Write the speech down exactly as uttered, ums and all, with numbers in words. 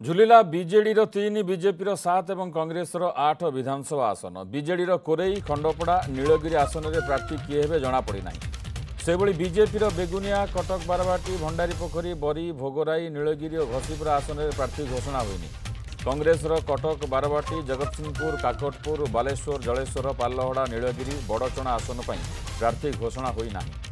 झुलिला BJD तीन BJP सात और कांग्रेस आठ विधानसभा आसन। बीजेडी कोरेई खंडपड़ा नीलगिरी आसन में प्रार्थी किए हे जनापड़ना। से बीजेपी बेगुनिया कटक बारवाटी भंडारीपोखरी बरी भोगराई नीलगिरी और घसीपुरा आसन में प्रार्थी घोषणा होनी। कांग्रेस कटक बारवाटी जगतसिंहपुर काकटपुर बालेश्वर जलेश्वर पालहड़ा नीलगिरी बड़चणा आसन पर प्रार्थी घोषणा होना।